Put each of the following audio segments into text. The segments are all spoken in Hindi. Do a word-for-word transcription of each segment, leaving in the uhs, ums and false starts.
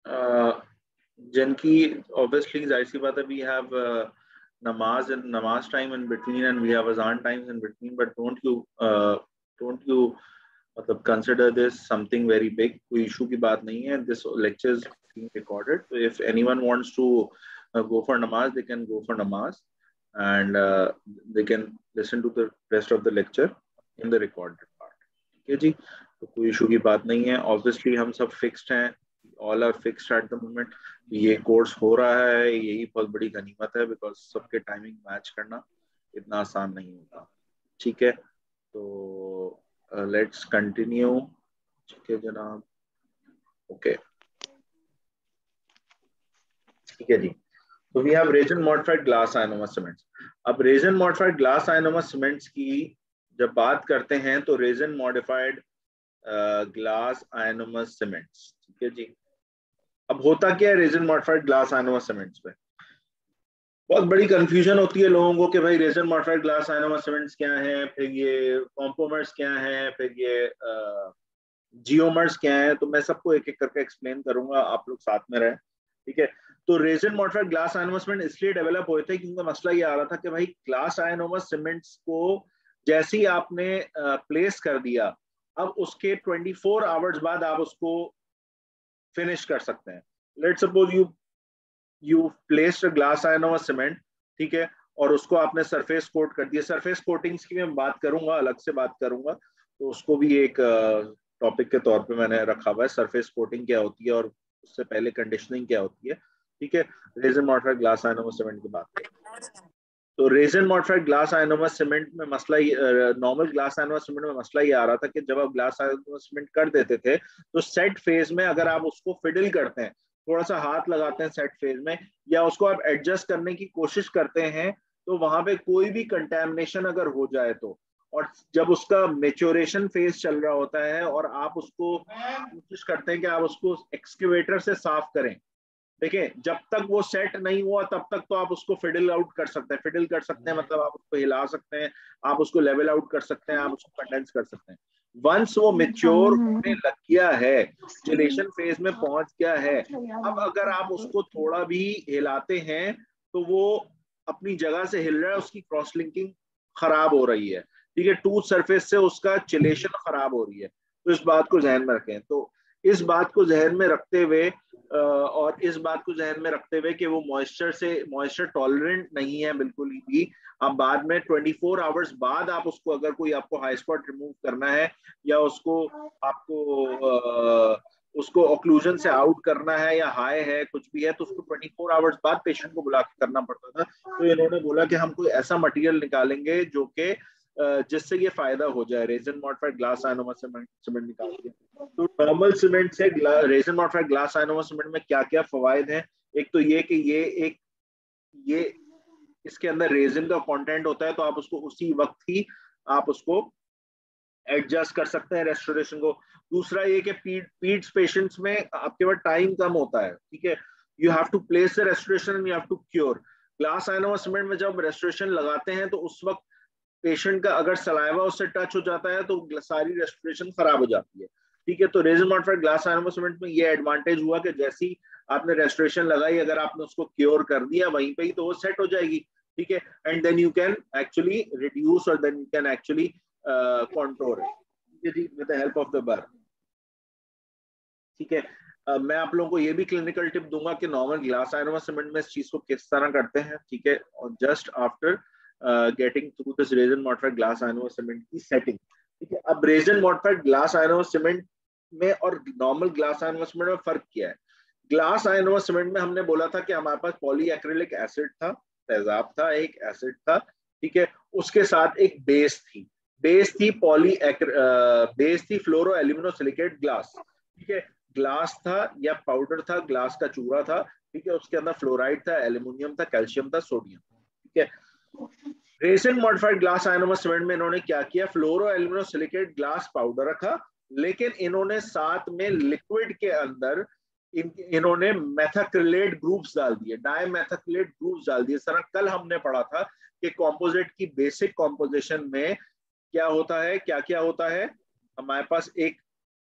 जिनकी ऑब्वियसली जाहिर सी बात है, वी हैव नमाज and नमाज time in between and we have अजान times in between, but don't you don't you मतलब consider this something very big. कोई इशू की बात नहीं है। This lectures being recorded, so if anyone wants to uh, go for namaz, they can go for namaz, and uh, they can listen to the rest of the lecture in the recorded part। ठीक है जी, तो कोई इशू की बात नहीं है। ऑब्वियसली हम सब फिक्स्ड हैं, all are fixed at the moment. ये कोर्स हो रहा है, यही बहुत बड़ी गनीमत है, बिकॉज सबके टाइमिंग मैच करना इतना आसान नहीं होता। ठीक है, तो लेट्स कंटिन्यू। ठीक है जनाब, ओके okay. ठीक है जी, तो we have resin modified glass ionomer cements. अब resin modified glass ionomer cements की जब बात करते हैं तो resin modified glass ionomer cements, ठीक है जी। अब होता क्या है resin modified glass ionomer cements में? बहुत बड़ी कंफ्यूजन होती है लोगों को कि भाई resin modified glass ionomer cements क्या है, फिर ये कॉम्पोमर्स क्या है, फिर ये जियोमर्स क्या है। तो मैं सबको एक एक करके एक्सप्लेन करूंगा, आप लोग साथ में रहे। ठीक है, तो resin modified glass ionomer cement इसलिए डेवलप हुए थे क्योंकि मसला ये आ रहा था कि भाई ग्लास आयनोमस सीमेंट्स को जैसे ही आपने प्लेस कर दिया, अब उसके चौबीस आवर्स बाद आप उसको फिनिश कर सकते हैं। Let's suppose you you placed glass ionomer cement, ठीक है, और उसको आपने सरफेस कोट कर दिया। सरफेस कोटिंग्स की मैं बात करूंगा, अलग से बात करूंगा, तो उसको भी एक टॉपिक के तौर पे मैंने रखा हुआ है, सरफेस कोटिंग क्या होती है और उससे पहले कंडीशनिंग क्या होती है। ठीक है, resin modified glass ionomer cement की बात करें तो resin modified glass ionomer cement में मसला, नॉर्मल ग्लास आयनोमस सीमेंट में मसला ये आ रहा था कि जब आप ग्लास आयनोमस सीमेंट कर देते थे तो सेट फेज में अगर आप उसको फिडल करते हैं, थोड़ा सा हाथ लगाते हैं सेट फेज में, या उसको आप एडजस्ट करने की कोशिश करते हैं, तो वहां पे कोई भी कंटेमिनेशन अगर हो जाए तो, और जब उसका मेच्योरेशन फेज चल रहा होता है और आप उसको कोशिश करते हैं कि आप उसको एक्सकेवेटर से साफ करें, देखिए जब तक वो सेट नहीं हुआ तब तक तो आप उसको फिडल आउट कर सकते हैं। फिडल कर सकते हैं मतलब आप उसको हिला सकते हैं, आप उसको लेवल आउट कर सकते हैं, आप उसको कंडेंस कर सकते हैं। वंस वो मेच्योर होने लग गया है, चिलेशन फेज में पहुंच गया है, अब अगर आप उसको थोड़ा भी हिलाते हैं तो वो अपनी जगह से हिल रहा है, उसकी क्रॉस लिंकिंग खराब हो रही है। ठीक है, टूथ सरफेस से उसका चिलेशन खराब हो रही है। तो इस बात को ध्यान में रखें। तो इस बात को जहन में रखते हुए और इस बात को जहन में रखते हुए कि वो मॉइस्चर से मॉइस्चर टॉलरेंट नहीं है बिल्कुल ही भी, अब बाद में चौबीस आवर्स बाद आप उसको, अगर कोई आपको हाई स्पॉट रिमूव करना है या उसको आपको आ, उसको ऑक्लूजन से आउट करना है या हाई है कुछ भी है, तो उसको चौबीस आवर्स बाद पेशेंट को बुला के करना पड़ता था। तो इन्होंने बोला कि हम कोई ऐसा मटेरियल निकालेंगे जो कि जिससे ये फायदा हो जाए, resin modified glass ionomer cement निकाल दिया। तो नॉर्मल सीमेंट से resin modified glass ionomer cement में क्या क्या फवायद हैं? एक तो ये कि ये एक ये इसके अंदर रेजिन का कंटेंट होता है, तो आप उसको उसी वक्त ही आप उसको एडजस्ट कर सकते हैं रेस्टोरेशन को। दूसरा ये कि पीड पीड्स पेशेंट्स में आपके पास टाइम कम होता है। ठीक है, you have to place the restoration and you have to cure. Glass ionomer cement में जब रेस्टोरेशन लगाते हैं तो उस वक्त पेशेंट का अगर सलाइवा उससे टच हो जाता है तो सारी रेस्टोरेशन खराब हो जाती है। ठीक है, तो resin modified glass ionomer cement में ये एडवांटेज हुआ कि जैसी आपने रेस्टोरेशन लगाई, अगर आपने उसको क्योर कर दिया वहीं पे ही, तो वो सेट हो जाएगी। ठीक है, and then you can actually reduce और then you can actually control it with the help of the bar. ठीक है, uh, मैं आप लोगों को ये भी क्लिनिकल टिप दूंगा कि नॉर्मल ग्लास आयनोमस सीमेंट में इस चीज को किस तरह करते हैं। ठीक है, और just after getting through this resin modified glass ionomer cement की सेटिंग। ठीक है, अब resin modified glass ionomer cement में और नॉर्मल ग्लास आयनोमस सीमेंट में फर्क क्या है? ग्लास आयनोमस सीमेंट में हमने बोला था कि हमारे पास पॉली एक्रिलिक एसिड था, तेजाब था, एक एसिड था। ठीक है, उसके साथ एक बेस थी, बेस थी पॉली बेस थी फ्लोरो एल्यूमिनोसिलिकेट ग्लास। ठीक है, ग्लास था या पाउडर था, ग्लास का चूरा था। ठीक है, उसके अंदर फ्लोराइड था, एल्यूमिनियम था, कैल्शियम था, सोडियम। ठीक है, resin modified glass ionomer cement में इन्होंने क्या किया, फ्लोरो एल्यूमिनोसिलिकेट ग्लास पाउडर रखा, लेकिन इन्होंने साथ में लिक्विड के अंदर इन, इन्होंने मेथाक्रिलेट ग्रुप्स डाल दिए, डायमेथाक्रिलेट ग्रुप्स डाल दिए। सर कल हमने पढ़ा था कि कंपोजिट की बेसिक कंपोजिशन में क्या होता है, क्या क्या होता है, हमारे पास एक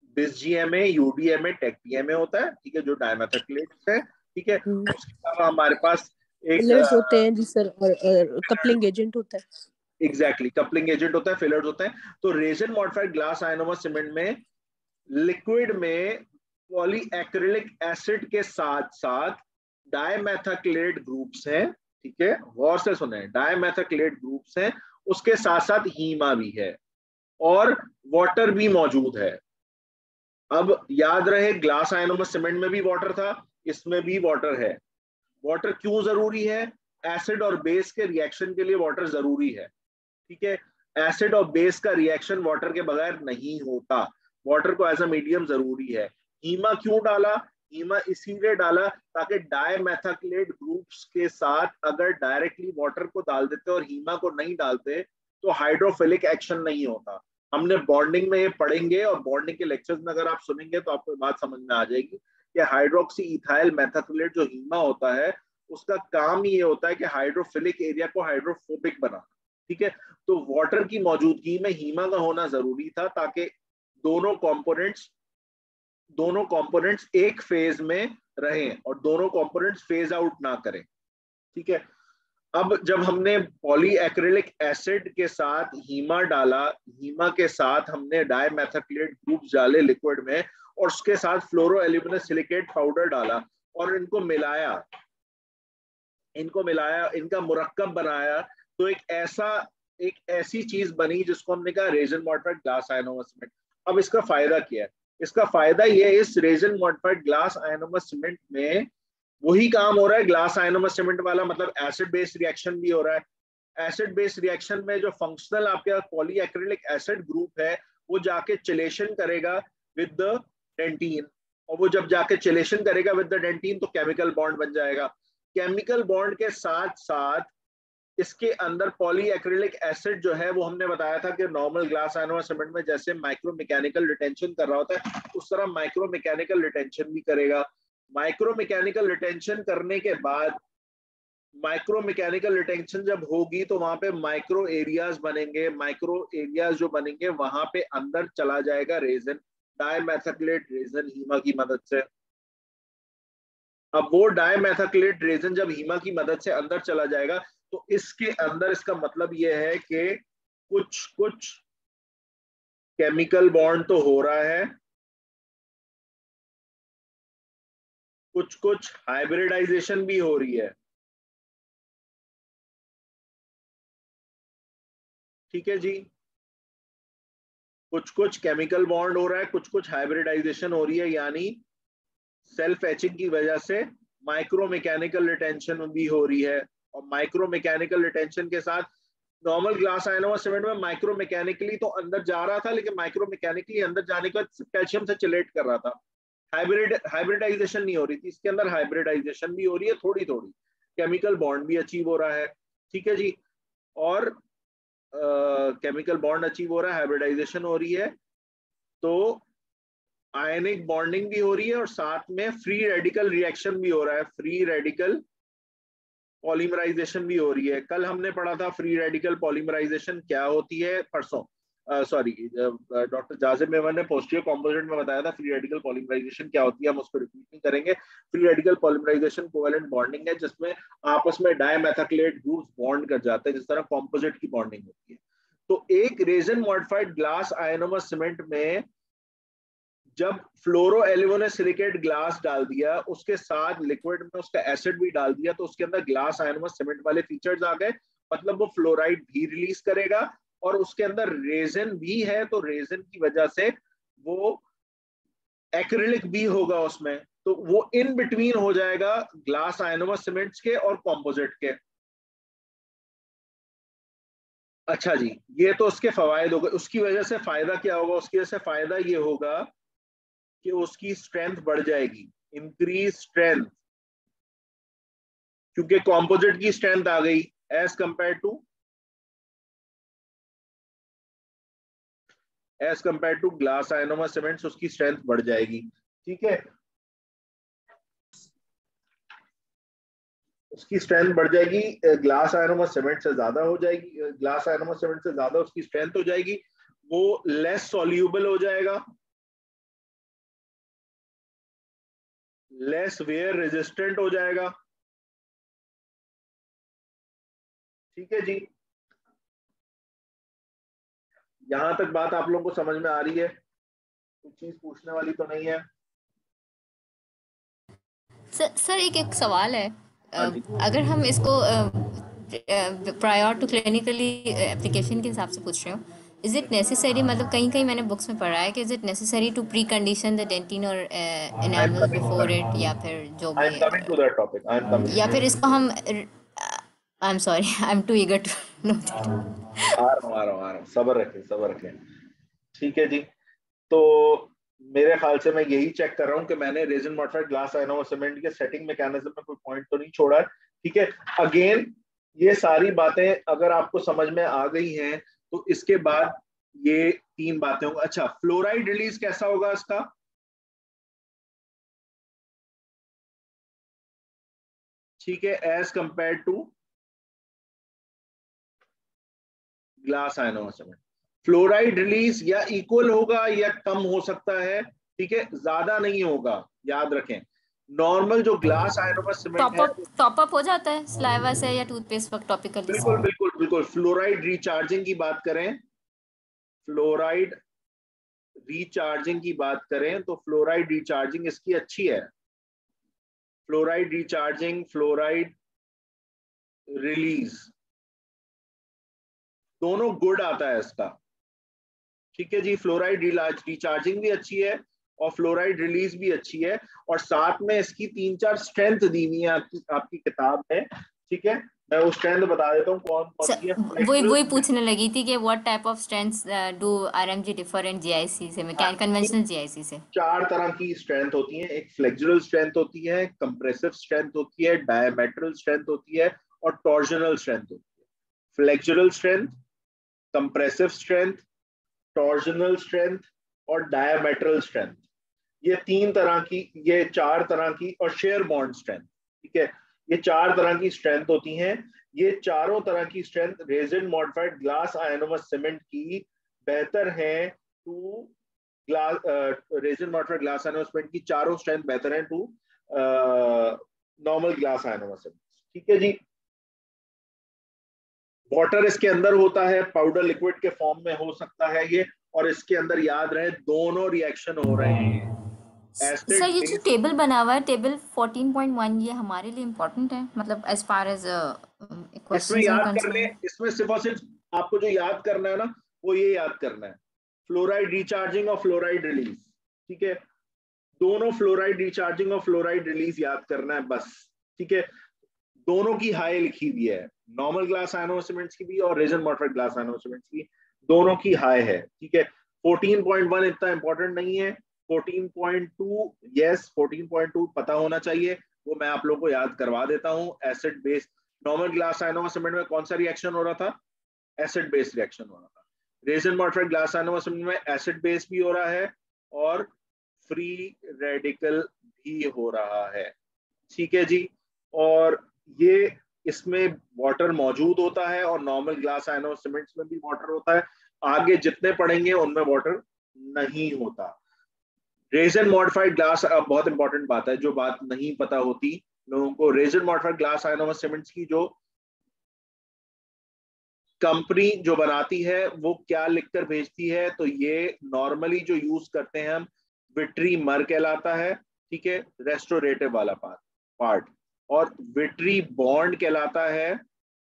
बिस जीएमए, यूडीएमए, टेक्टीएमए होता है, ठीक है, जो डायमेथाक्लेट्स है, ठीक है। उसके अलावा हमारे पास एक फिलर्स होते हैं जी सर, और, और कपलिंग एजेंट होता है। एग्जैक्टली exactly, कपलिंग एजेंट होता है, फिलर्स होते हैं। तो resin modified glass ionomer cement में लिक्विड में पॉलीएक्रिलिक एसिड के साथ साथ डायमेथाक्लेट ग्रुप्स हैं, ठीक है, गौर से सुने, डायमेथाक्लेट ग्रुप्स हैं, उसके साथ साथ हीमा भी है और वाटर भी मौजूद है। अब याद रहे ग्लास आयनोमर सीमेंट में भी वाटर था, इसमें भी वाटर है। वाटर क्यों जरूरी है? एसिड और बेस के रिएक्शन के लिए वाटर जरूरी है, ठीक है। एसिड और बेस का रिएक्शन वाटर के बगैर नहीं होता, वाटर को एज अ मीडियम जरूरी है। हीमा क्यों डाला? हीमा इसीलिए डाला ताकि डायमेथाक्लेट ग्रुप्स के साथ अगर डायरेक्टली वाटर को डाल देते और हीमा को नहीं डालते तो हाइड्रोफिलिक एक्शन नहीं होता। हमने बॉन्डिंग में ये पढ़ेंगे और बॉन्डिंग के लेक्चर्स में अगर आप सुनेंगे तो आपको बात समझ में आ जाएगी कि हाइड्रोक्सी इथाइल मेथाक्लेट जो हीमा होता है उसका काम ये होता है कि हाइड्रोफिलिक एरिया को हाइड्रोफोबिक बनाना, ठीक है। तो वाटर की मौजूदगी में हीमा का होना जरूरी था ताकि दोनों कंपोनेंट्स दोनों कंपोनेंट्स एक फेज में रहें और दोनों कंपोनेंट्स फेज आउट ना करें, ठीक है। अब जब हमने पॉलीएक्रिलिक एसिड के साथ हीमा डाला, हीमा के साथ हमने डायमेथाक्लेट ग्रुप डाले लिक्विड में और उसके साथ फ्लोरो एल्यूमिनस सिलिकेट पाउडर डाला और इनको मिलाया इनको मिलाया इनका मुरक्कब बनाया, तो एक ऐसा एक ऐसी चीज बनी जिसको हमने कहा resin modified glass ionomer cement. अब इसका फायदा क्या है? इसका फायदा ये है, इस resin modified glass ionomer cement में वही काम हो रहा है ग्लास आयनोमर सीमेंट वाला, मतलब एसिड बेस रिएक्शन भी हो रहा है। एसिड बेस रिएक्शन में जो फंक्शनल आपके पॉलीएक्रिलिक एसिड ग्रुप है वो जाके चिलेशन करेगा विद द डेंटीन, और वो जब जाके चिलेशन करेगा विद द डेंटीन तो केमिकल बॉन्ड बन जाएगा। केमिकल बॉन्ड के साथ साथ इसके अंदर पॉलीएक्रिलिक एसिड जो है वो हमने बताया था कि नॉर्मल ग्लास आयनोमर सीमेंट में जैसे माइक्रो मैकेनिकल रिटेंशन कर रहा होता है उस तरह माइक्रो मैकेनिकल रिटेंशन भी करेगा। माइक्रो मैकेनिकल रिटेंशन करने के बाद माइक्रो मैकेनिकल रिटेंशन जब होगी तो वहां पे माइक्रो एरियाज बनेंगे, माइक्रो एरियाज जो बनेंगे वहां पे अंदर चला जाएगा रेजिन, डायमेथाक्लेट रेजिन हीमा की मदद से। अब वो डायमेथाक्लेट रेजिन जब हीमा की मदद से अंदर चला जाएगा तो इसके अंदर इसका मतलब ये है कि कुछ कुछ केमिकल बॉन्ड तो हो रहा है, कुछ कुछ हाइब्रिडाइजेशन भी हो रही है, ठीक है जी। कुछ कुछ केमिकल बॉन्ड हो रहा है, कुछ कुछ हाइब्रिडाइजेशन हो रही है, यानी सेल्फ एचिंग की वजह से माइक्रो मैकेनिकल रिटेंशन भी हो रही है। और माइक्रो मैकेनिकल रिटेंशन के साथ नॉर्मल ग्लास आयनोमर सीमेंट में माइक्रो मैकेनिकली तो अंदर जा रहा था लेकिन माइक्रो मैकेनिकली अंदर जाने के बाद कैल्शियम से चिलेट कर रहा था, हाइब्रिड हाइब्रिडाइजेशन नहीं हो रही थी। इसके अंदर हाइब्रिडाइजेशन भी हो रही है, थोड़ी थोड़ी केमिकल बॉन्ड भी अचीव हो रहा है, ठीक है जी। और केमिकल बॉन्ड अचीव हो रहा है, हाइब्रिडाइजेशन हो रही है, तो आयनिक बॉन्डिंग भी हो रही है और साथ में फ्री रेडिकल रिएक्शन भी हो रहा है, फ्री रेडिकल पॉलीमराइजेशन भी हो रही है। कल हमने पढ़ा था फ्री रेडिकल पॉलीमराइजेशन क्या होती है, परसों सॉरी डॉक्टर जाजिम मेमन ने पोस्टीरियर कॉम्पोजिट में बताया था फ्री रेडिकल पॉलीमराइजेशन क्या होती है, हम उसको रिपीट नहीं करेंगे। Free radical polymerisation covalent bonding है जिसमें आपस में डायमेथाक्लेट ग्रुप्स बॉन्ड कर जाते हैं जिस तरह कॉम्पोजिट की बॉन्डिंग होती है। तो एक resin modified glass ionomer cement में जब फ्लोरो एल्यूमिनस सिलिकेट ग्लास डाल दिया, उसके साथ लिक्विड में उसका एसिड भी डाल दिया, तो उसके अंदर ग्लास आयनोमर सीमेंट वाले फीचर्स आ गए, मतलब वो फ्लोराइड भी रिलीज करेगा और उसके अंदर रेजिन भी है, तो रेजिन की वजह से वो एक्रिलिक भी होगा उसमें, तो वो इन बिटवीन हो जाएगा ग्लास आयनोमर सीमेंट्स के और कॉम्पोजिट के। अच्छा जी, ये तो उसके फवायद हो गए। उसकी वजह से फायदा क्या होगा? उसकी वजह से फायदा ये होगा कि उसकी स्ट्रेंथ बढ़ जाएगी, इंक्रीज स्ट्रेंथ, क्योंकि कॉम्पोजिट की स्ट्रेंथ आ गई as compare to as compare to glass ionomer cements, उसकी स्ट्रेंथ बढ़ जाएगी, ठीक है। उसकी स्ट्रेंथ बढ़ जाएगी, ग्लास आयनोमर सीमेंट से ज्यादा हो जाएगी, ग्लास आयनोमर सीमेंट से ज्यादा उसकी स्ट्रेंथ हो जाएगी, वो लेस सॉल्यूबल हो जाएगा, लेस वेयर रेजिस्टेंट हो जाएगा। ठीक है जी, यहां तक बात आप लोगों को समझ में आ रही है? कुछ चीज पूछने वाली तो नहीं है? सर सर एक एक सवाल है, हाँ अ, जी। अगर हम इसको प्रायर टू क्लिनिकली एप्लीकेशन के हिसाब से पूछ रहे हो, इज इट नेसेसरी, मतलब कहीं कहीं मैंने बुक्स में पढ़ा है कि is it necessary to precondition the dentine और I am enamel coming to before that it, topic, या फिर जो आई भी एम है, coming to that topic, I am coming. या फिर इसको हम, I am sorry, I am too eager to know that. आ रहा हूँ आ रहा हूँ आ रहा हूँ, सब्र रखें सब्र रखें। ठीक है जी, तो मेरे ख्याल से मैं यही चेक कर रहा हूँ कि मैंने resin modified glass ionomer cement के सेटिंग मैकेनिज्म में कोई पॉइंट तो नहीं छोड़ा है। ठीक है, अगेन ये सारी बातें अगर आपको समझ में आ गई हैं तो इसके बाद ये तीन बातें होंगी। अच्छा, फ्लोराइड रिलीज कैसा होगा इसका? ठीक है, as compare to glass ionomer cement, fluoride release या इक्वल होगा या कम हो सकता है। ठीक है, ज्यादा नहीं होगा, याद रखें। नॉर्मल जो ग्लास आयनोमर सीमेंट टॉप है, अप टॉप अप हो जाता है सलाइवा से या टूथपेस्ट वक्त टॉपिकली बिल्कुल से। बिल्कुल बिल्कुल। फ्लोराइड रिचार्जिंग की बात करें, फ्लोराइड रिचार्जिंग की बात करें तो फ्लोराइड रिचार्जिंग इसकी अच्छी है। फ्लोराइड रिचार्जिंग, फ्लोराइड रिलीज, दोनों गुड आता है इसका। ठीक है जी, फ्लोराइड रिचार्जिंग भी अच्छी है और फ्लोराइड रिलीज भी अच्छी है, और साथ में इसकी तीन चार स्ट्रेंथ दी हुई है आपकी आपकी किताब में। ठीक है, मैं वो स्ट्रेंथ बता देता हूँ कौन कौन सी है। सर वही वही पूछने लगी थी कि what type of strengths do RMG differ in GIC से, मैकेनिकल कन्वेंशनल जीआईसी से। चार तरह की स्ट्रेंथ होती है, एक फ्लेक्सुरल स्ट्रेंथ होती है, कंप्रेसिव स्ट्रेंथ होती है, डायमेट्रल स्ट्रेंथ होती है और टॉर्जनल स्ट्रेंथ होती है। Flexural strength, compressive strength, torsional strength और डायमेट्रल स्ट्रेंथ, ये तीन तरह की, ये चार तरह की, और शेयर बॉन्ड स्ट्रेंथ। ठीक है, ये चार तरह की स्ट्रेंथ होती हैं। ये चारों तरह की strength resin modified glass ionomer cement की बेहतर है to glass, resin modified glass ionomer cement की चारों स्ट्रेंथ बेहतर है to normal glass ionomer cement. ठीक है जी, वाटर इसके अंदर होता है, पाउडर लिक्विड के फॉर्म में हो सकता है ये, और इसके अंदर याद रहे दोनों रिएक्शन हो रहे हैं, सर एसिड ये जो बेस। टेबल बना हुआ है, टेबल फोर्टीन पॉइंट वन, ये हमारे लिए इम्पोर्टेंट है, मतलब एज फार एज इसमें क्वेश्चंस आर याद करने, कंसर्न। इसमें सिर्फ और सिर्फ आपको जो याद करना है ना, वो ये याद करना है, फ्लोराइड रिचार्जिंग और फ्लोराइड रिलीज। ठीक है, दोनों फ्लोराइड रिचार्जिंग और फ्लोराइड रिलीज याद करना है बस। ठीक है, दोनों की हाई लिखी हुई है, नॉर्मल ग्लास आयनोमर सीमेंट्स की भी और resin modified glass ionomer cements की, दोनों की हाई है। ठीक है, फोर्टीन पॉइंट वन इतना इंपॉर्टेंट नहीं है, fourteen point two, yes fourteen point two पता होना चाहिए, वो मैं आप लोगों को याद करवा देता हूँ। Acid base, normal glass ionomer cement में कौन सा रिएक्शन हो रहा था? एसिड बेस रिएक्शन हो रहा था। Resin modified glass ionomer cement में एसिड बेस भी हो रहा है और फ्री रेडिकल भी हो रहा है। ठीक है जी, और ये इसमें वाटर मौजूद होता है और नॉर्मल ग्लास आयनोमर सीमेंट्स में भी वाटर होता है, आगे जितने पढ़ेंगे उनमें वाटर नहीं होता। रेजिन मॉडिफाइड ग्लास, अब बहुत इंपॉर्टेंट बात है जो बात नहीं पता होती लोगों को, resin modified glass ionomer cements की जो कंपनी जो बनाती है वो क्या लिखकर भेजती है, तो ये नॉर्मली जो यूज करते हैं हम, विट्री मर कहलाता है। ठीक है, रेस्टोरेटिव वाला पार्ट पार्ट और विट्री बॉन्ड कहलाता है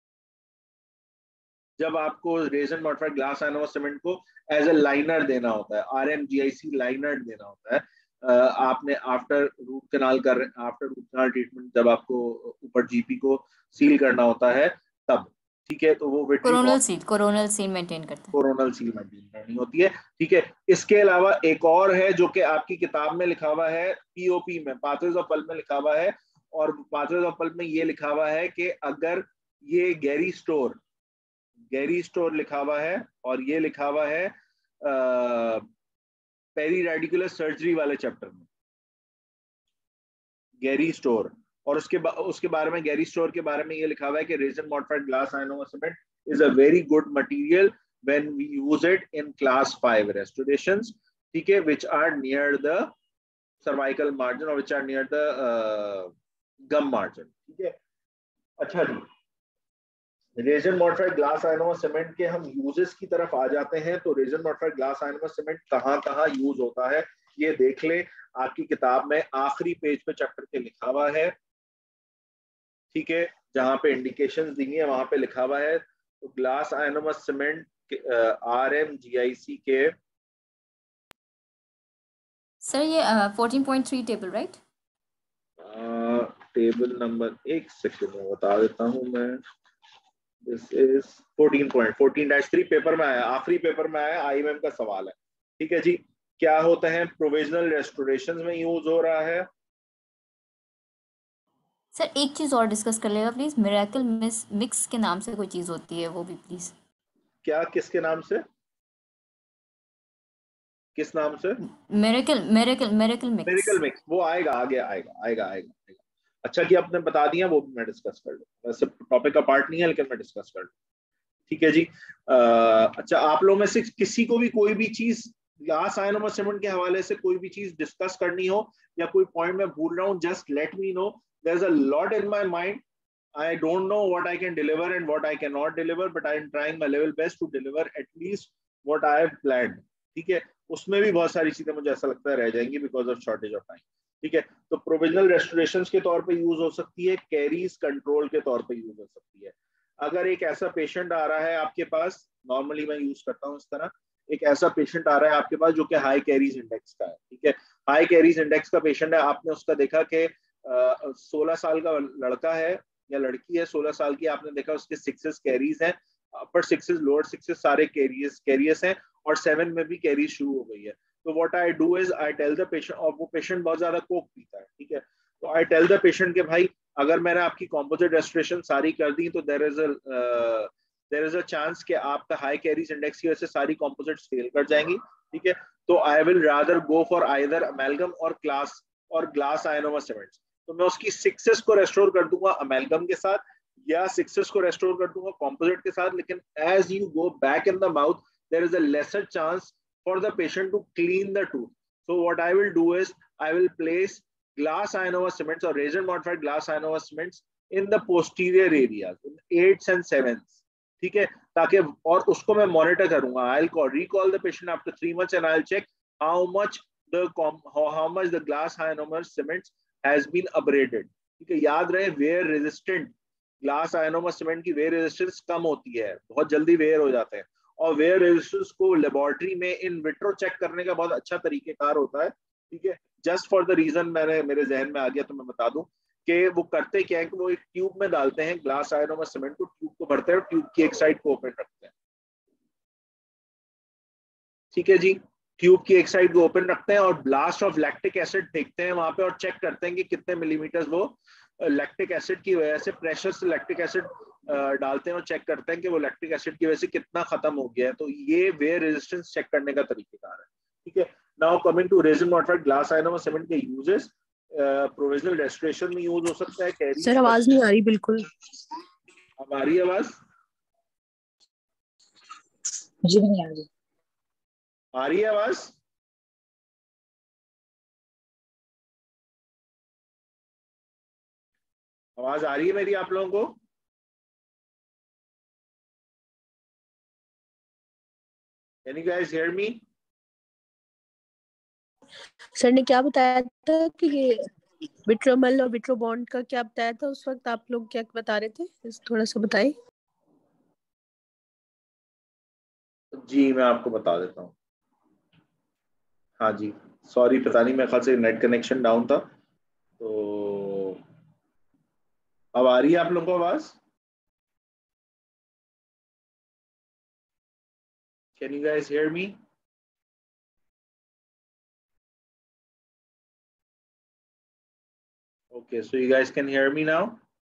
जब आपको resin modified glass ionomer cement को एज ए लाइनर देना होता है, आरएमजीआईसी लाइनर देना होता है। uh, आपने आफ्टर रूट कैनाल कर आफ्टर रूट कैनाल ट्रीटमेंट जब आपको ऊपर जीपी को सील करना होता है तब। ठीक है, तो वो विट्री coronal bond, seal coronal seal maintain करता है। कोरोनल सील मेंटेन करनी होती है। ठीक है, इसके अलावा एक और है जो कि आपकी किताब में लिखा हुआ है, पीओपी में, पाथवेज ऑफ पल्प में लिखा हुआ है, और पाथवेज ऑफ पल्प में ये लिखा हुआ है कि अगर ये गैरी स्टोर गैरी स्टोर लिखा हुआ है और ये लिखा हुआ है पेरी रेडिकुलर सर्जरी वाले चैप्टर में, गैरी स्टोर, और उसके बा, उसके बारे में, गैरी स्टोर के बारे में ये लिखा हुआ है कि resin modified glass ionomer cement is a very good material when we use it in class five restorations, ठीक है, which are near the cervical margin or which are near the uh, gum margin. ठीक है, अच्छा जी, resin modified glass ionomer cement के हम यूजेस की तरफ आ जाते हैं। तो resin modified glass ionomer cement कहाँ कहाँ यूज होता है ये देख ले, आपकी किताब में आखिरी पेज पे चैप्टर के लिखा हुआ है, ठीक है, जहां पे इंडिकेशंस दी है वहां पे लिखा हुआ है। तो glass ionomer cement R M G I C के सर ये fourteen point three table right? Table number एक सेकंड में बता देता हूं मैं। This is fourteen point fourteen dash three paper में आया, आखिरी पेपर में आया, आईएमएम का सवाल है। ठीक है जी, क्या होता है, प्रोविजनल रेस्टोरेशन में यूज हो रहा है। सर एक चीज और डिस्कस कर लेगा प्लीज, मिरेकल मिक्स के नाम से कोई चीज होती है वो भी प्लीज। क्या, किसके नाम से, किस नाम से? Miracle miracle miracle mix. Miracle mix, वो आएगा आगे, आएगा आएगा आएगा आएगा। अच्छा कि आपने बता दिया, वो भी मैं डिस्कस कर लूँ, वैसे टॉपिक का पार्ट नहीं है लेकिन मैं डिस्कस कर लूँ। ठीक है जी। आ, अच्छा, आप लोगों में से किसी को भी कोई भी चीज ग्लास आयनोमर सीमेंट के हवाले से कोई भी चीज डिस्कस करनी हो या कोई पॉइंट मैं भूल रहा हूँ, just let me know. There is a lot in my mind, I don't know what I can deliver and what I cannot deliver, but I am trying my level best to deliver at least what I have planned. ठीक है, उसमें भी बहुत सारी चीजें मुझे ऐसा लगता है रह जाएंगी because of shortage of time. ठीक है, तो प्रोविजनल रेस्टोरेशन के तौर पे यूज हो सकती है, कैरीज कंट्रोल के तौर पे यूज हो सकती है। अगर एक ऐसा पेशेंट आ रहा है आपके पास, नॉर्मली मैं यूज करता हूँ इस तरह, एक ऐसा पेशेंट आ रहा है आपके पास जो कि हाई कैरीज इंडेक्स का है। ठीक है, हाई कैरीज इंडेक्स का पेशेंट है, आपने उसका देखा कि सोलह साल का लड़का है या लड़की है, सोलह साल की, आपने देखा उसके सिक्सेस कैरीज हैं, अपर सिक्सेस लोअर सिक्सेस सारे कैरियर्स कैरियर्स हैं, और सेवन में भी कैरीज शुरू हो गई है। तो what I do is I tell the patient, और वो पेशेंट बहुत ज्यादा कोक पीता है, ठीक है, तो आई टेल द पेशेंट के भाई अगर मैंने आपकी कॉम्पोजिट रेस्टोरेशन सारी कर दी तो there is a there is a chance कि आपका हाई कैरीज इंडेक्स की वजह से सारी कॉम्पोजिट्स फेल कर जाएंगी। ठीक है, तो I will rather go for either amalgam और क्लास और ग्लास आयनोमर सीमेंट्स। तो मैं उसकी सिक्सेस को रेस्टोर कर दूंगा अमेलगम के साथ या सिक्सेस को रेस्टोर कर दूंगा कॉम्पोजिट के साथ, लेकिन as you go back in the mouth there is a lesser chance for the patient to clean the tooth. So what I will do is I will place glass ionomer cements or resin modified glass ionomer cements in the posterior areas, in eights and sevens. ठीक है, ताकि और उसको मैं मॉनिटर करूंगा। I'll call, recall the patient after three months and I'll check how much the how, how much the glass ionomer cements has been abraded. ठीक है, याद रहे wear resistant glass ionomer cement की वेयर रेजिस्टेंस कम होती है, बहुत जल्दी वेयर हो जाते हैं, और वेयर रेजिस्टेंस को लेबोरेटरी में इन विट्रो चेक करने का बहुत अच्छा तरीकेकार होता है। ठीक है, जस्ट फॉर द रीजन मैंने मेरे जहन में आ गया तो मैं बता दूं कि वो करते क्या है कि वो एक ट्यूब में डालते हैं ग्लास आयनोमर सीमेंट को, ट्यूब को भरते हैं, ट्यूब की एक साइड को ओपन रखते हैं। ठीक है जी, ट्यूब की एक साइड को ओपन रखते हैं और ब्लास्ट ऑफ लैक्टिक एसिड देखते हैं वहां पे और चेक करते हैं कि कितने मिलीमीटर वो लैक्टिक एसिड की वजह से, प्रेशर से लैक्टिक एसिड डालते हैं और चेक करते हैं कि वो लैक्टिक एसिड की वजह से कितना खत्म हो गया है। तो ये वेयर रेजिस्टेंस चेक करने का तरीकेकार है। ठीक है, now coming to resin modified glass ionomer cement के यूजेस, प्रोविजनल रेस्टोरेशन में यूज हो सकता है, कैरी। सर आवाज नहीं आ रही बिल्कुल। अब आ रही है आवाज? मुझे नहीं आ रही। आ रही है आवाज? आवाज आ रही है मेरी आप लोगों को? Can you guys hear me? Sir ने क्या बताया था कि ये विट्रोमल और विट्रोबॉन्ड का क्या बताया था उस वक्त, आप लोग क्या बता रहे थे, इस थोड़ा सा बताइए। जी मैं आपको बता देता हूँ। हाँ जी, सॉरी, पता नहीं मेरे ख्याल से नेट कनेक्शन डाउन था। तो अब आ रही है आप लोगों को आवाज? Can you guys hear me? Okay, so you guys can hear me now?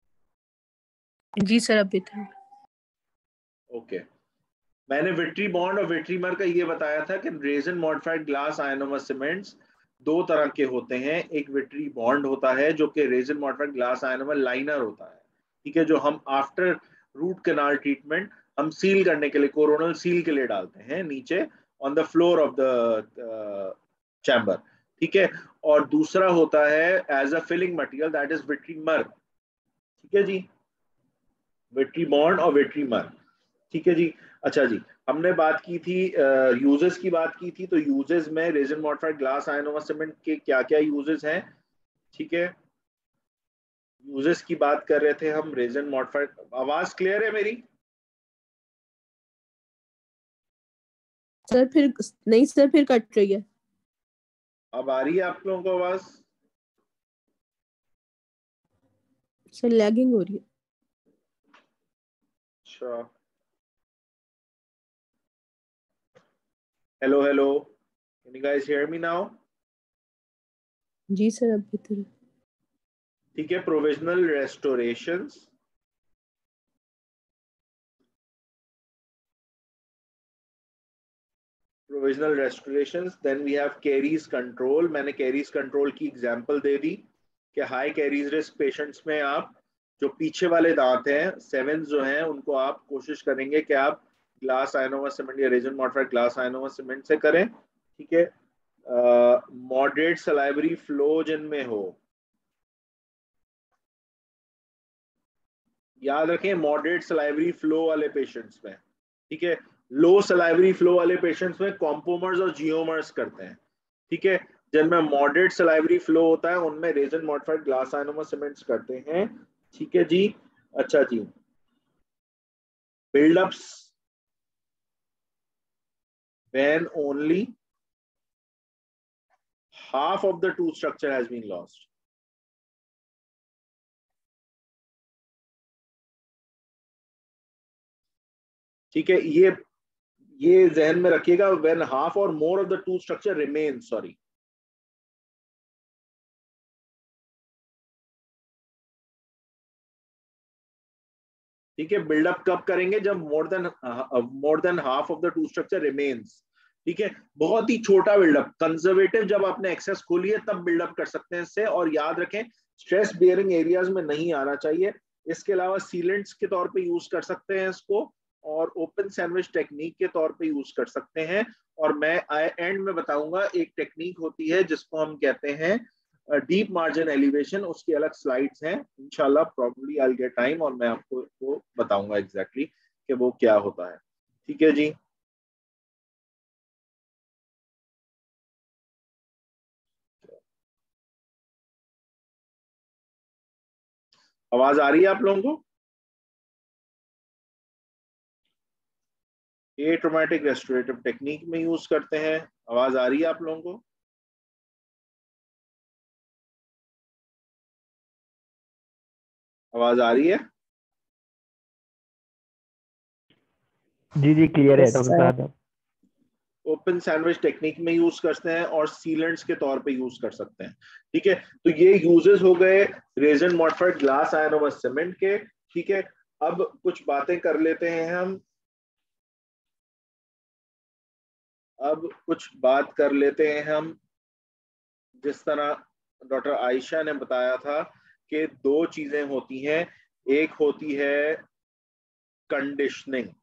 जी सर अभी था। ओके, मैंने विट्री बॉन्ड और विट्रीमर का ये बताया था कि resin modified glass ionomer cements दो तरह के होते हैं। एक विट्री बॉन्ड होता है जो कि resin modified glass ionomer liner होता है। ठीक है, जो हम आफ्टर रूट कैनाल ट्रीटमेंट हम सील करने के लिए, कोरोनल सील के लिए डालते हैं नीचे on the floor of the chamber. ठीक है, और दूसरा होता है as a filling material, that is Vitremer. ठीक है जी, विट्रीमॉन और विट्रीमर। ठीक है जी। अच्छा जी, हमने बात की थी यूजेस uh, की बात की थी, तो यूजेस में resin modified glass ionomer cement के क्या क्या यूजेस हैं। ठीक है, यूजेस की बात कर रहे थे हम रेजिन मॉडिफाइड। आवाज क्लियर है मेरी? सर फिर नहीं सर, फिर कट रही है। अब आ रही है आप लोगों को आवाज? सर लैगिंग हो रही है। अच्छा, hello hello, can you guys hear me now? जी सर, अब बेहतर है। ठीक है, provisional restorations, provisional restorations, then we have caries control. मैंने कैरीज कंट्रोल की एग्जांपल दे दी कि हाई कैरीज रिस्क पेशेंट्स में आप जो पीछे वाले दांत हैं, सेवन जो हैं, उनको आप कोशिश करेंगे कि आप ग्लास आयनोमा सीमेंट या resin modified glass ionomer cement से करें। ठीक है, मॉडरेट सलाइवरी फ्लो जिनमें हो, याद रखें मॉडरेट सलाइवरी फ्लो वाले पेशेंट्स में। ठीक है, लो सलाइवरी फ्लो वाले पेशेंट्स में कॉम्पोमर्स और जियोमर्स करते हैं। ठीक है, जिनमें मॉडरेट सलाइवरी फ्लो होता है उनमें resin modified glass ionomer cements करते हैं। ठीक है जी। अच्छा जी, बिल्डअप्स when only half of the tooth structure has been lost. ठीक है, ये ये जहन में रखिएगा, when half or more of the tooth structure remains, sorry. ठीक है, बिल्डअप कब करेंगे? जब more than more than half of the tooth structure remains. ठीक है, बहुत ही छोटा बिल्डअप, कंजर्वेटिव जब आपने एक्सेस खोली है तब बिल्डअप कर सकते हैं इससे। और याद रखें स्ट्रेस बियरिंग एरियाज में नहीं आना चाहिए। इसके अलावा सीलेंट्स के तौर पे यूज कर सकते हैं इसको, और ओपन सैंडविच टेक्निक के तौर पे यूज कर सकते हैं। और मैं एंड में बताऊंगा एक टेक्निक होती है जिसको हम कहते हैं डीप मार्जिन एलिवेशन, उसकी अलग स्लाइड्स हैं इंशाल्लाह, प्रॉब्ली आई गेट टाइम और मैं आपको वो बताऊंगा एग्जैक्टली exactly कि वो क्या होता है। ठीक है जी। आवाज आ रही है आप लोगों को? ये ट्रोमेटिक रेस्टोरेटिव टेक्निक में यूज करते हैं। आवाज आ रही है आप लोगों को? आवाज आ रही है? जी जी क्लियर है डॉक्टर साहब। ओपन सैंडविच टेक्निक में यूज करते हैं और सीलेंट्स के तौर पे यूज कर सकते हैं। ठीक है, तो ये यूजेस हो गए resin modified glass ionomer cement के। ठीक है, अब कुछ बातें कर लेते हैं हम अब कुछ बात कर लेते हैं हम जिस तरह डॉक्टर आयशा ने बताया था कि दो चीजें होती हैं, एक होती है कंडीशनिंग।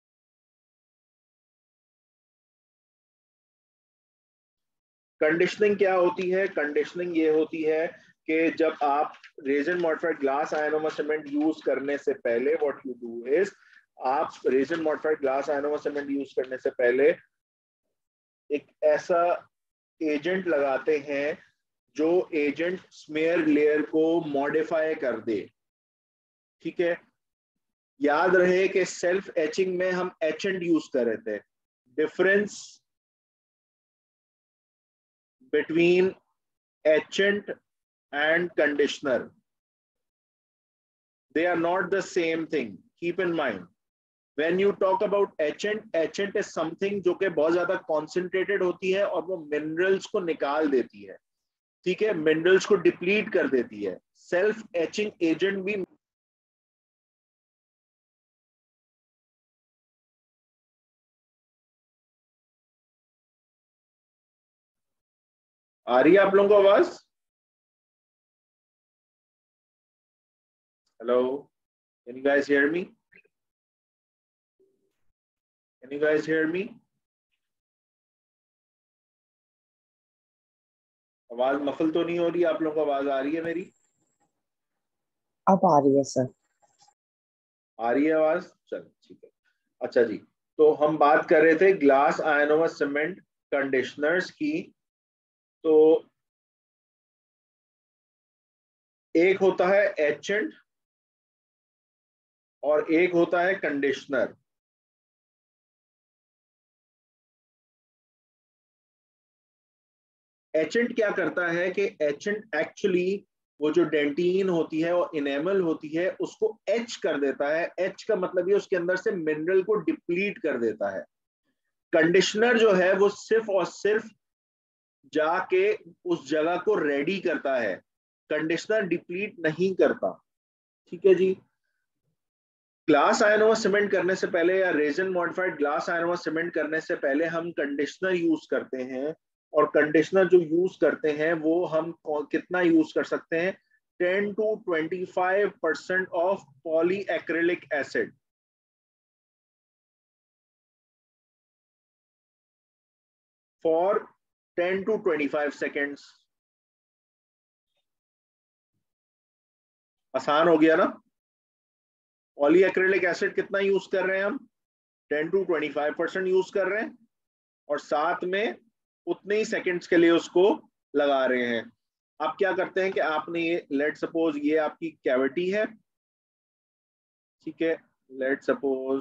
कंडीशनिंग क्या होती है? कंडीशनिंग ये होती है कि जब आप resin modified glass ionomer cement use करने से पहले व्हाट यू डू इज, आप resin modified glass ionomer cement use करने से पहले एक ऐसा एजेंट लगाते हैं जो एजेंट स्मेयर लेयर को मॉडिफाई कर दे। ठीक है, याद रहे कि सेल्फ एचिंग में हम एचेंट यूज कर रहे थे। Difference between etchant and conditioner, they are not the same thing, keep in mind. When you talk about etchant, etchant is something जो कि बहुत ज्यादा concentrated होती है और वो minerals को निकाल देती है। ठीक है, minerals को deplete कर देती है। self etching agent भी आ रही है आप लोगों को आवाज? Hello, can you guys hear me? Can you guys hear me? आवाज मफल तो नहीं हो रही? आप लोगों को आवाज आ रही है मेरी? अब आ रही है सर। आ रही है आवाज? चलो ठीक है। अच्छा जी, तो हम बात कर रहे थे ग्लास आयनोमस सीमेंट कंडीशनर्स की। तो एक होता है एचेंट और एक होता है कंडीशनर। एचेंट क्या करता है कि एचेंट एक्चुअली वो जो डेंटीन होती है और इनेमल होती है उसको एच कर देता है। एच का मतलब ये उसके अंदर से मिनरल को डिप्लीट कर देता है। कंडीशनर जो है वो सिर्फ और सिर्फ जाके उस जगह को रेडी करता है, कंडीशनर डिप्लीट नहीं करता। ठीक है जी। ग्लास आयनोमस सीमेंट करने से पहले या resin modified glass ionomer cement करने से पहले हम कंडीशनर यूज करते हैं। और कंडीशनर जो यूज करते हैं वो हम कितना यूज कर सकते हैं? Ten to twenty five percent of poly acrylic acid. For ten to twenty five seconds. आसान हो गया ना? पॉली एक्रिलिक एसिड कितना यूज कर रहे हैं हम? Ten to twenty five percent use कर रहे हैं और साथ में उतने ही सेकंड्स के लिए उसको लगा रहे हैं। आप क्या करते हैं कि आपने ये, लेट सपोज ये आपकी कैविटी है, ठीक है, लेट सपोज,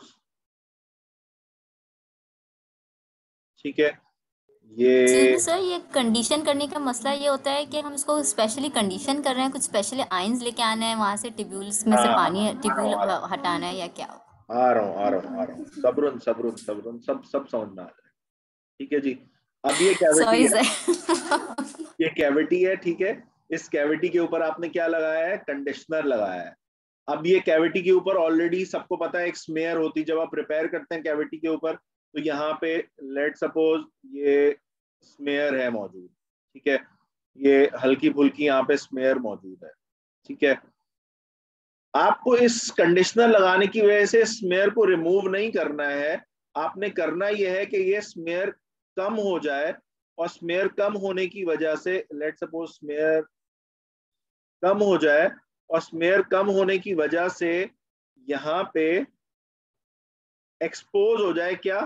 ठीक है, ये सर ये कंडीशन करने का मसला ये होता है कि हम इसको स्पेशली कंडीशन कर रहे हैं, कुछ स्पेशली आयंस लेके आना है वहां से, टिब्यूल्स में से हाँ, पानी हाँ, टिब्यूल हाँ, हाँ, हटाना है या क्या? आ रहा हूँ आ रहा हूँ आ रहा हूँ सबरुन सबरुन सबरुन सब सब समझ में आ रहा है। ठीक है जी। अब ये कैविटी सॉरी है, सर। ये कैविटी है, ठीक है। इस कैविटी के ऊपर आपने क्या लगाया है? कंडीशनर लगाया है। अब ये कैविटी के ऊपर ऑलरेडी सबको पता है एक स्मेयर होती है। जब आप प्रिपेयर करते हैं कैविटी के ऊपर तो यहाँ पे लेट सपोज ये स्मेयर है मौजूद, ठीक है, ये हल्की फुल्की यहाँ पे स्मेयर मौजूद है, ठीक है। आपको इस कंडीशनर लगाने की वजह से स्मेयर को रिमूव नहीं करना है। आपने करना यह है कि ये स्मेयर कम हो जाए और स्मेयर कम होने की वजह से लेट सपोज स्मेयर कम हो जाए और स्मेयर कम होने की वजह से यहाँ पे एक्सपोज हो जाए, क्या?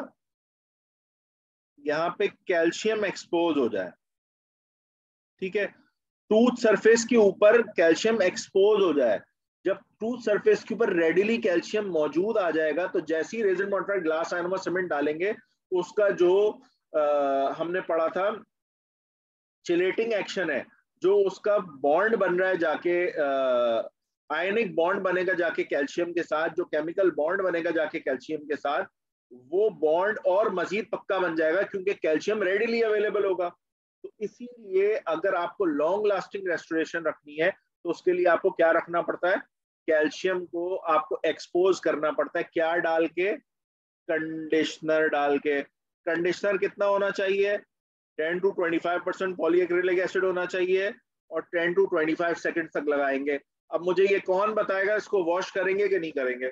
यहाँ पे कैल्शियम एक्सपोज हो जाए, ठीक है। टूथ सरफेस के ऊपर कैल्शियम एक्सपोज हो जाए। जब टूथ सरफेस के ऊपर रेडिली कैल्शियम मौजूद आ जाएगा तो जैसे ही resin modified glass ionomer cement डालेंगे उसका जो आ, हमने पढ़ा था चिलेटिंग एक्शन है, जो उसका बॉन्ड बन रहा है जाके आयनिक बॉन्ड बनेगा जाके कैल्शियम के साथ, जो केमिकल बॉन्ड बनेगा जाके कैल्शियम के साथ, वो बॉन्ड और मजीद पक्का बन जाएगा क्योंकि कैल्शियम रेडिली अवेलेबल होगा। तो इसीलिए अगर आपको लॉन्ग लास्टिंग रेस्टोरेशन रखनी है तो उसके लिए आपको क्या रखना पड़ता है? कैल्शियम को आपको एक्सपोज करना पड़ता है। क्या डाल के? कंडीशनर डाल के। कंडीशनर कितना होना चाहिए? Ten to twenty five percent polyacrylic acid होना चाहिए और ten to twenty five second तक लगाएंगे। अब मुझे ये कौन बताएगा इसको वॉश करेंगे कि नहीं करेंगे?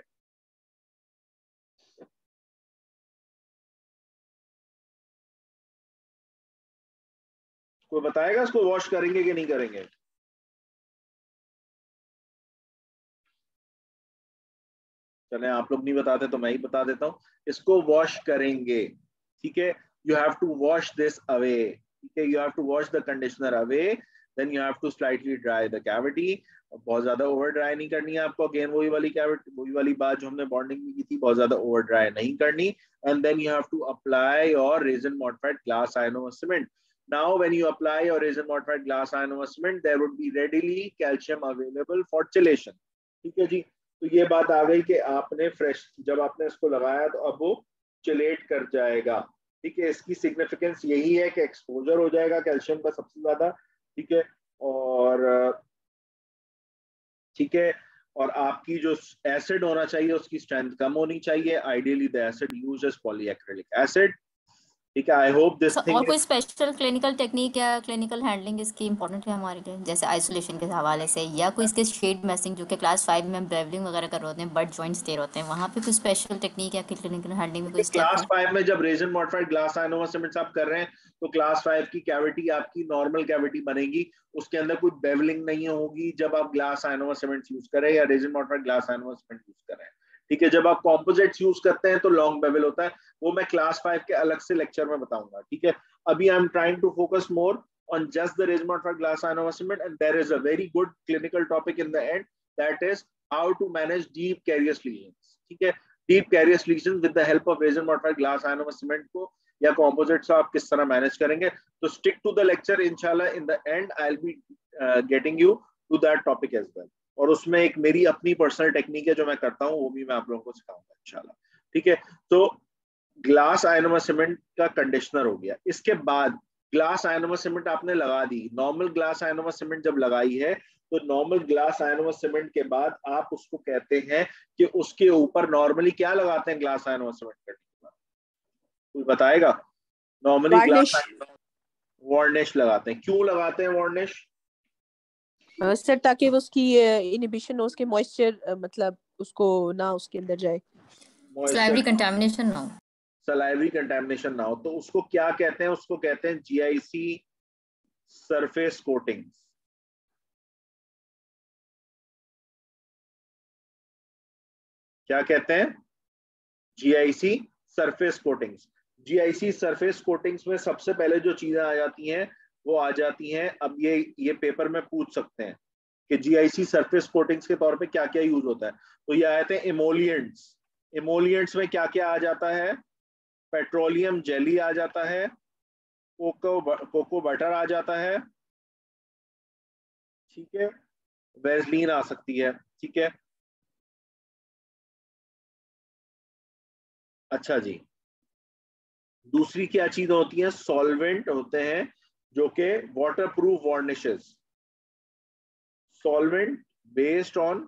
कोई बताएगा इसको वॉश करेंगे कि नहीं करेंगे? चले आप लोग नहीं बताते तो मैं ही बता देता हूँ। इसको वॉश करेंगे, ठीक है। You have to wash this away, ठीक है। You have to wash the conditioner away, then you have to slightly dry the cavity. बहुत ज्यादा ओवर ड्राई नहीं करनी है आपको। अगेन वही वाली कैविटी, वही वाली बात जो हमने बॉन्डिंग में की थी, बहुत ज्यादा ओवर ड्राई नहीं करनी। And then you have to apply your resin modified glass ionomer cement. Now, when you apply your resin modified glass ionomous cement, there would be readily calcium available for chelation. ठीक है जी। तो ये बात आ गई कि आपने फ्रेश जब आपने इसको लगाया तो अब वो चिलेट कर जाएगा, ठीक है। इसकी सिग्निफिकेंस यही है कि एक्सपोजर हो जाएगा कैल्शियम का सबसे ज्यादा, ठीक है। और ठीक है, और आपकी जो एसिड होना चाहिए उसकी स्ट्रेंथ कम होनी चाहिए। Ideally the acid used is polyacrylic acid, ठीक है। I hope this thing. और कोई स्पेशल क्लिनिकल टेक्निक या क्लिनिकल हैंडलिंग इसकी इंपॉर्टेंट है हमारे लिए, जैसे आइसोलेशन के हवाले से, या कोई इसके शेड मैसिंग जो कि क्लास फाइव में हम ब्रेवलिंग वगैरह कर रहे होते हैं, बट जॉइंट्स दे होते हैं, वहाँ पे कोई स्पेशल टेक्निक या क्लिनिकल हैंडलिंग में कोई स्टेप क्लास है? फाइव में जब resin modified glass ionomer cements आप कर रहे हैं तो क्लास फाइव की कैविटी आपकी नॉर्मल कैविटी बनेगी, उसके अंदर कोई बेवलिंग नहीं होगी जब आप ग्लास आयनोमर सीमेंट यूज करें या resin modified glass ionomer cement use करें। ठीक है, जब आप कॉम्पोजिट्स यूज करते हैं तो लॉन्ग बेवल होता है, वो मैं क्लास फाइव के अलग से लेक्चर में बताऊंगा। ठीक है, अभी I am trying to focus more on just the resin modified glass ionomer cement, and there is a very good clinical topic in the end, that is how to manage deep carious lesions. ठीक है, deep carious lesions with the help of resin modified glass ionomer cement को या composites आप किस तरह मैनेज करेंगे। तो stick to the lecture, inshallah in the end I'll be uh, getting you to that topic as well, और उसमें एक मेरी अपनी पर्सनल टेक्निक है जो मैं करता हूँ, वो भी मैं आप लोगों को सिखाऊंगा इंशाल्लाह। ठीक है, तो ग्लास आयनोमर सीमेंट का कंडीशनर हो गया। इसके बाद ग्लास आयनोमर सीमेंट आपने लगा दी, नॉर्मल ग्लास आयनोमर सीमेंट जब लगाई है तो नॉर्मल ग्लास आयनोमर सीमेंट के बाद आप उसको कहते हैं कि उसके ऊपर नॉर्मली क्या लगाते हैं ग्लास आयनोमर सीमेंट करने के बाद, कोई बताएगा? नॉर्मली ग्लास वार्निश लगाते हैं। क्यों लगाते हैं वार्निश? सर ताकि वो उसकी इनहिबिशन हो, उसके मॉइस्चर मतलब उसको ना उसके अंदर जाए, सलाइवरी कंटामिनेशन ना हो, सलाइवरी कंटामिनेशन ना हो। तो उसको क्या कहते हैं? उसको कहते हैं जीआईसी सरफेस कोटिंग्स। क्या कहते हैं? G I C surface coatings. G I C surface coatings में सबसे पहले जो चीजें आ जाती हैं वो आ जाती हैं, अब ये ये पेपर में पूछ सकते हैं कि जीआईसी सरफेस कोटिंग्स के तौर पे क्या क्या यूज होता है। तो ये आते हैं इमोलिएंट्स। इमोलिएंट्स में क्या क्या आ जाता है? पेट्रोलियम जेली आ जाता है, कोको कोको बटर आ जाता है, ठीक है, वेजलीन आ सकती है। ठीक है, अच्छा जी, दूसरी क्या चीज होती है? सॉल्वेंट होते हैं जो कि waterproof varnishes, solvent based on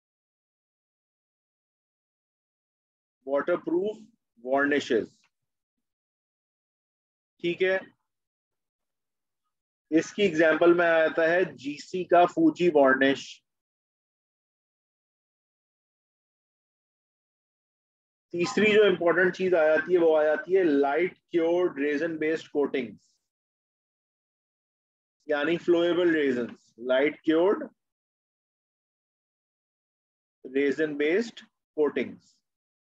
waterproof varnishes. ठीक है, इसकी एग्जांपल में आता है जीसी का फूजी वार्निश, तीसरी जो इंपॉर्टेंट चीज आ जाती है वो आ जाती है light cured resin based coatings, यानी flowable resin, light cured resin based coatings.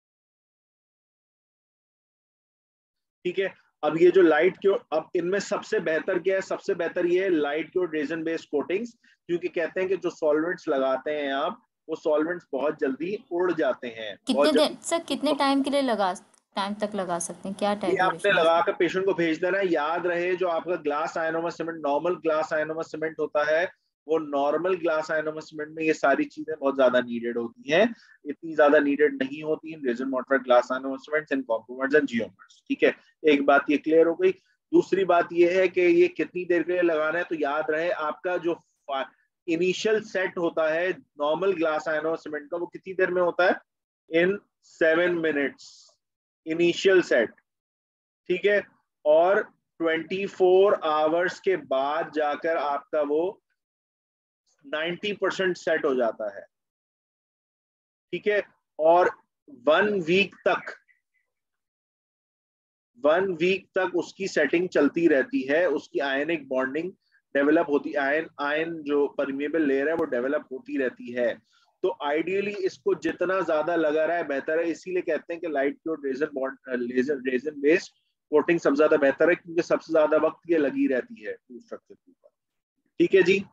ठीक है, अब ये जो लाइट क्योर, अब इनमें सबसे बेहतर क्या है? सबसे बेहतर ये है light cured resin based coatings, क्योंकि कहते हैं कि जो सॉल्वेंट्स लगाते हैं आप, वो सॉल्वेंट्स बहुत जल्दी उड़ जाते हैं। कितने देर सर, कितने टाइम के लिए लगा टाइम तक लगा सकते हैं? क्या टाइम? ये आपने लगा कर पेशेंट को भेज देना है। याद रहे जो आपका glass ionomer cement, normal glass ionomer cement होता है, वो नॉर्मल ग्लास आयनोमर सीमेंट में ये सारी चीजें बहुत ज्यादा नीडेड होती हैं, इतनी ज्यादा नीडेड नहीं होती इन resin modified glass ionomer cements and components and giomers. ठीक है, एक बात ये क्लियर हो गई। दूसरी बात ये है कि ये कितनी देर के लिए लगाना है, तो याद रहे आपका जो इनिशियल सेट होता है नॉर्मल ग्लास आयनोमर सीमेंट का, वो कितनी देर में होता है? In seven minutes initial set. ठीक है, और चौबीस आवर्स के बाद जाकर आपका वो नब्बे परसेंट सेट हो जाता है। ठीक है, और वन वीक तक वन वीक तक उसकी सेटिंग चलती रहती है, उसकी आयनिक बॉन्डिंग डेवलप होती, आयन आयन जो परमिएबल लेयर है वो डेवलप होती रहती है। तो आइडियली इसको जितना ज्यादा लगा रहा है बेहतर है, इसीलिए कहते हैं कि light cured resin bond laser resin based coating सबसे ज्यादा बेहतर है, क्योंकि सबसे ज्यादा वक्त ये लगी रहती है स्ट्रक्चर के ऊपर। ठीक है जी,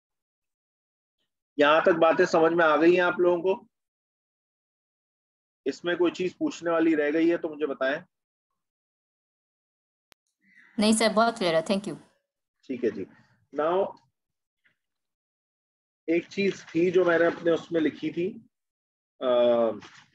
यहां तक बातें समझ में आ गई हैं आप लोगों को? इसमें कोई चीज पूछने वाली रह गई है तो मुझे बताएं। नहीं सर, बहुत क्लियर है, थैंक यू। ठीक है जी, नाउ एक चीज थी जो मैंने अपने उसमें लिखी थी, आ,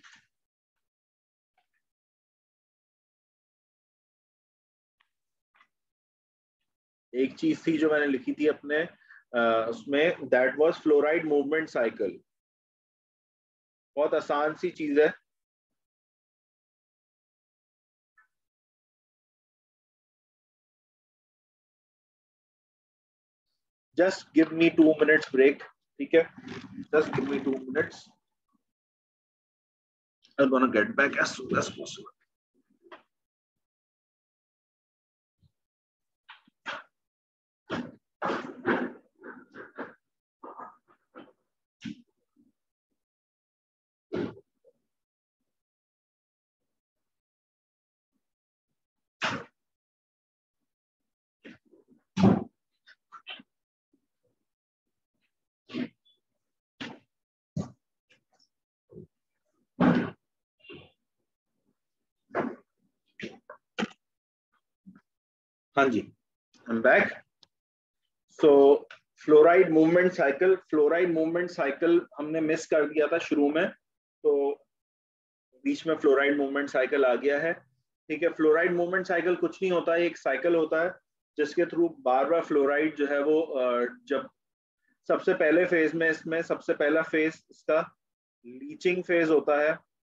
एक चीज थी जो मैंने लिखी थी अपने आ, उसमें, that was fluoride movement cycle. बहुत आसान सी चीज है, just give me two minutes break. ठीक है, just give me two minutes. I'm gonna get back as soon as possible. हाँ जी, I am back. So fluoride movement cycle, fluoride movement cycle हमने मिस कर दिया था शुरू में, तो बीच में फ्लोराइड मूवमेंट साइकिल आ गया है। ठीक है, फ्लोराइड मूवमेंट साइकिल कुछ नहीं होता है, एक साइकिल होता है जिसके थ्रू बार बार फ्लोराइड जो है वो जब सबसे पहले फेज में, इसमें सबसे पहला फेज इसका लीचिंग फेज होता है।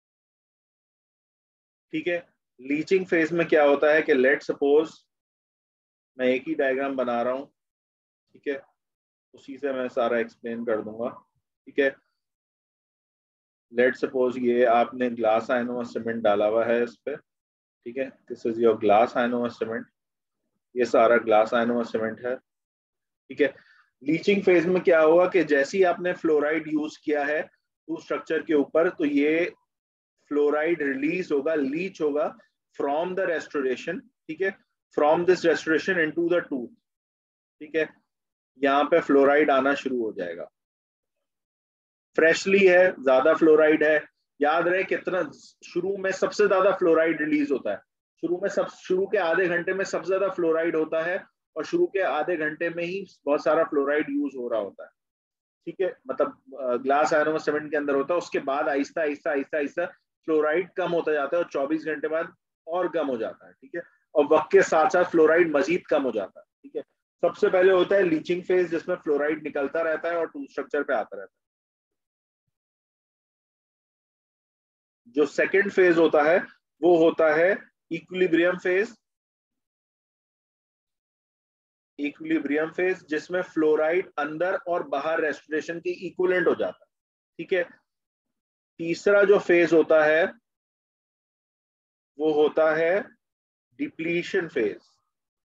ठीक है, लीचिंग फेज में क्या होता है कि लेट सपोज मैं एक ही डायग्राम बना रहा हूं, ठीक है, उसी से मैं सारा एक्सप्लेन कर दूंगा। ठीक है, लेट सपोज ये आपने ग्लास आयनोमर सीमेंट डाला हुआ है इस पे। ठीक है, this is your glass ionomer cement, ये सारा ग्लास आयनोमर सीमेंट है। ठीक है, लीचिंग फेज में क्या होगा कि जैसे ही आपने फ्लोराइड यूज किया है टू स्ट्रक्चर के ऊपर, तो ये फ्लोराइड रिलीज होगा, लीच होगा फ्रॉम द रेस्टोरेशन। ठीक है, from this restoration into the tooth. ठीक है, यहाँ पे फ्लोराइड आना शुरू हो जाएगा। फ्रेशली है, ज्यादा फ्लोराइड है, याद रहे कितना शुरू में सबसे ज्यादा फ्लोराइड रिलीज होता है। शुरू में सब शुरू के आधे घंटे में सबसे ज्यादा फ्लोराइड होता है, और शुरू के आधे घंटे में ही बहुत सारा फ्लोराइड यूज हो रहा होता है। ठीक है, मतलब ग्लास आयनोमर सीमेंट के अंदर होता है। उसके बाद आहिस्ता आहिस्ता आहिस्ता आहिस्ता फ्लोराइड कम होता जाता है, और चौबीस घंटे बाद और कम हो जाता है। ठीक है, और वक्त के साथ साथ फ्लोराइड मजीद कम हो जाता है। ठीक है, सबसे पहले होता है लीचिंग फेज जिसमें फ्लोराइड निकलता रहता है और टू स्ट्रक्चर पे आता रहता है। जो सेकंड फेज होता है वो होता है इक्विलिब्रियम फेज। इक्विलिब्रियम फेज जिसमें फ्लोराइड अंदर और बाहर रेस्टोरेशन के इक्विवेलेंट हो जाता है। ठीक है, तीसरा जो फेज होता है वो होता है डिप्लीशन फेज।